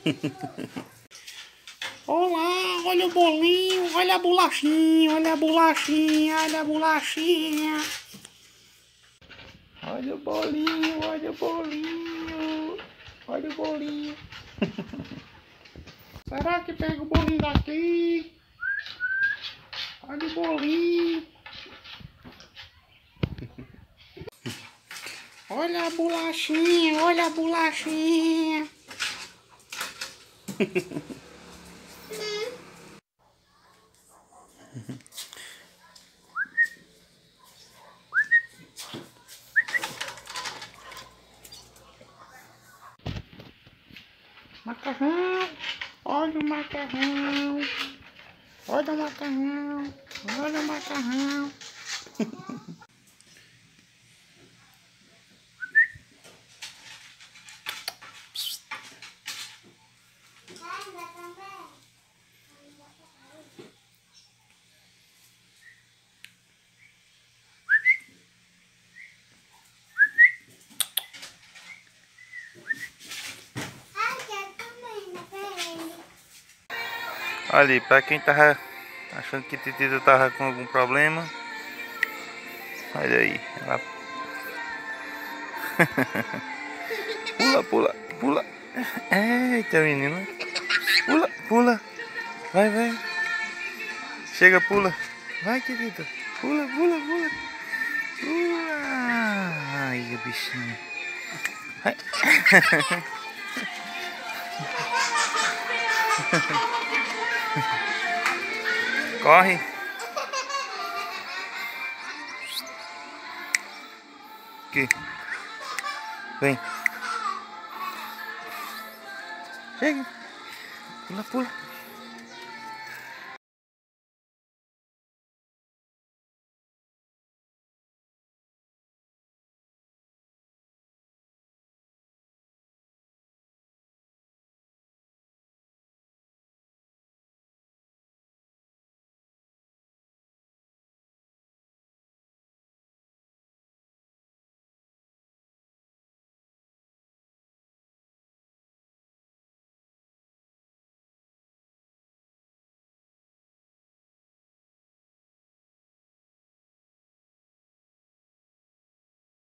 Olá, olha o bolinho, olha a bolachinha, olha a bolachinha, olha a bolachinha. Olha o bolinho, olha o bolinho, olha o bolinho. Será que pega o bolinho daqui? Olha o bolinho. Olha a bolachinha, olha a bolachinha. Macarrão, olha o macarrão. Olha o macarrão, olha o macarrão. Ali, pra quem tava achando que Titita tava com algum problema, olha aí, ela pula, pula, pula. Eita, menina, pula, pula, vai, vai, chega, pula, vai, Titita, pula, pula, pula, pula. Ai, o bichinho, vai. Corre. Aqui. Vem. Chega. Pula, pula.